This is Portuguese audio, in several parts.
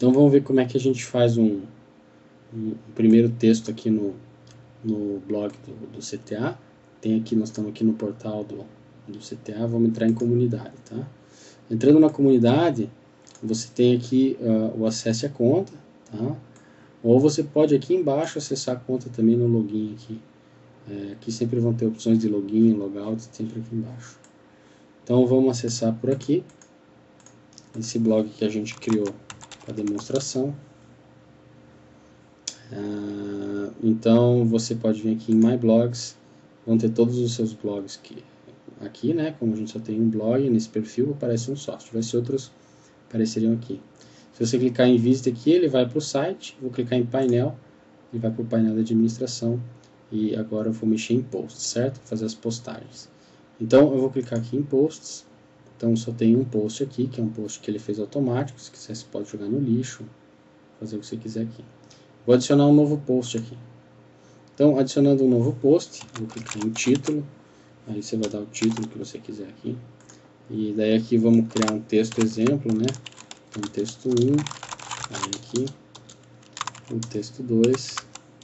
Então vamos ver como é que a gente faz um primeiro texto aqui no blog do CTA. Nós estamos aqui no portal do CTA, vamos entrar em comunidade, tá? Entrando na comunidade, você tem aqui o acesso à conta, tá? Ou você pode aqui embaixo acessar a conta também no login aqui. Aqui sempre vão ter opções de login, logout, sempre aqui embaixo. Então vamos acessar por aqui, esse blog que a gente criou para demonstração. Então você pode vir aqui em My Blogs, vão ter todos os seus blogs aqui, né? Como a gente só tem um blog, nesse perfil aparece um só. Se tivesse outros, apareceriam aqui. Se você clicar em Visit aqui, ele vai para o site. Vou clicar em Painel, ele vai para o painel de administração. E agora eu vou mexer em Posts, certo? Fazer as postagens. Então eu vou clicar aqui em Posts. Então só tem um post aqui, que é um post que ele fez automático. Se quiser você pode jogar no lixo, fazer o que você quiser aqui. Vou adicionar um novo post aqui. Então, adicionando um novo post, vou clicar em título, aí você vai dar o título que você quiser aqui. E daí aqui vamos criar um texto exemplo, né? Então, texto 1, aí aqui, o texto 2,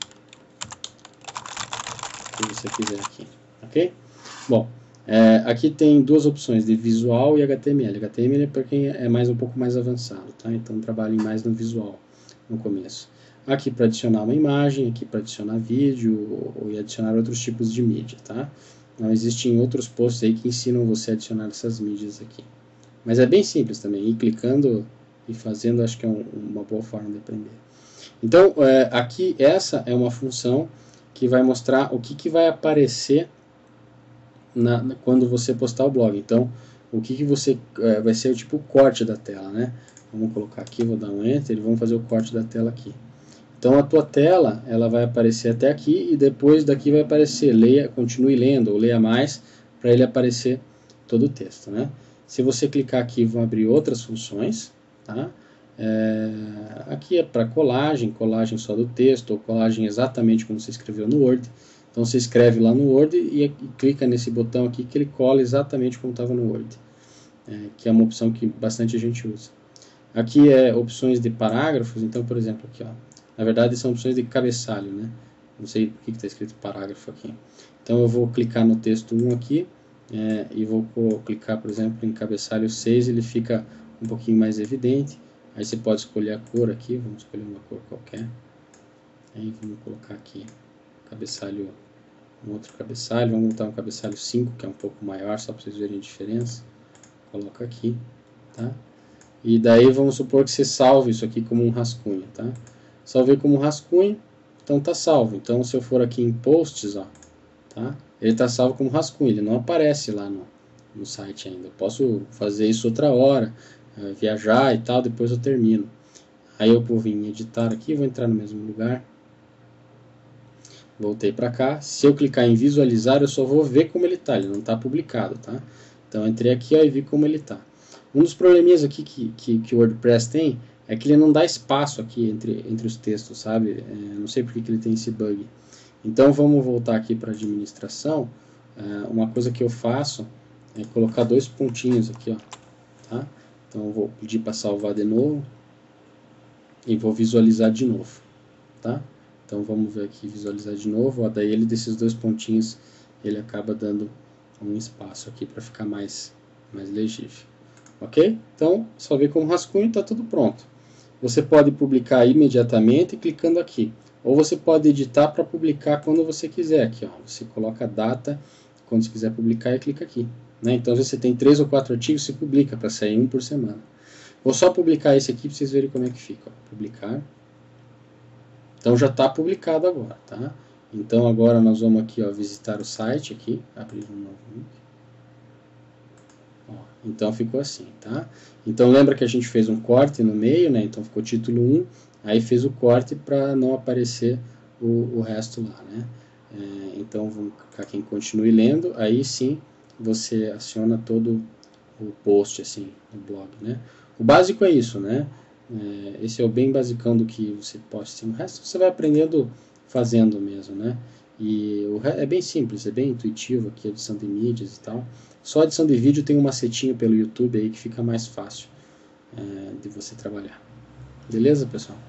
o que você quiser aqui, ok? Bom, aqui tem duas opções, de visual e HTML. HTML é para quem é um pouco mais avançado, tá? Então, trabalhem mais no visual no começo. Aqui para adicionar uma imagem, aqui para adicionar vídeo ou adicionar outros tipos de mídia, tá? Não existem outros posts aí que ensinam você a adicionar essas mídias aqui. Mas é bem simples também, ir clicando e fazendo, acho que é uma boa forma de aprender. Então, aqui essa é uma função que vai mostrar o que vai aparecer quando você postar o blog. Então, o que você vai ser o tipo corte da tela, né? Vamos colocar aqui, vou dar um Enter e vamos fazer o corte da tela aqui. Então a tua tela, ela vai aparecer até aqui e depois daqui vai aparecer continue lendo ou leia mais para ele aparecer todo o texto, né? Se você clicar aqui vão abrir outras funções, tá? Aqui é para colagem só do texto ou colagem exatamente como você escreveu no Word. Então você escreve lá no Word e clica nesse botão aqui que ele cola exatamente como estava no Word, que é uma opção que bastante gente usa. Aqui é opções de parágrafos, então por exemplo aqui, ó. Na verdade são opções de cabeçalho, né? Não sei por que está escrito parágrafo aqui. Então eu vou clicar no texto 1 aqui e vou clicar, por exemplo, em cabeçalho 6, ele fica um pouquinho mais evidente. Aí você pode escolher a cor aqui, vamos escolher uma cor qualquer. Aí vamos colocar aqui um outro cabeçalho, vamos botar um cabeçalho 5, que é um pouco maior, só para vocês verem a diferença. Coloca aqui, tá? E daí vamos supor que você salve isso aqui como um rascunho, tá? Salvei como rascunho, então tá salvo. Então se eu for aqui em posts, ó, tá? Ele tá salvo como rascunho, ele não aparece lá no site ainda. Eu posso fazer isso outra hora, viajar e tal, depois eu termino. Aí eu vou vir em editar aqui, vou entrar no mesmo lugar. Voltei para cá. Se eu clicar em visualizar, eu só vou ver como ele tá, ele não está publicado, tá? Então entrei aqui ó, e vi como ele tá. Um dos probleminhas aqui que o WordPress tem é que ele não dá espaço aqui entre os textos, sabe? Não sei porque que ele tem esse bug. Então vamos voltar aqui para administração. Uma coisa que eu faço é colocar dois pontinhos aqui, ó, tá? Então eu vou pedir para salvar de novo e vou visualizar de novo, tá? Então vamos ver aqui, visualizar de novo, ó, daí ele desses dois pontinhos ele acaba dando um espaço aqui para ficar mais legível. Ok? Então, só ver como rascunho e está tudo pronto. Você pode publicar imediatamente clicando aqui. Ou você pode editar para publicar quando você quiser. Aqui, ó. Você coloca a data, quando você quiser publicar e clica aqui. Né? Então, se você tem 3 ou 4 artigos, você publica para sair um por semana. Vou só publicar esse aqui para vocês verem como é que fica. Ó. Publicar. Então, já está publicado agora. Tá? Então, agora nós vamos aqui ó, visitar o site. Aqui, abrir um novo link. Então ficou assim, tá? Então lembra que a gente fez um corte no meio, né? Então ficou título 1, aí fez o corte para não aparecer o resto lá, né? Então vamos clicar aqui em continue lendo, aí sim você aciona todo o post assim no blog, né? O básico é isso, né? Esse é o bem basicão do que você posta. O resto você vai aprendendo fazendo mesmo, né? E é bem simples, é bem intuitivo aqui a edição de mídias e tal. Só a edição de vídeo tem um macetinho pelo YouTube aí que fica mais fácil de você trabalhar. Beleza, pessoal?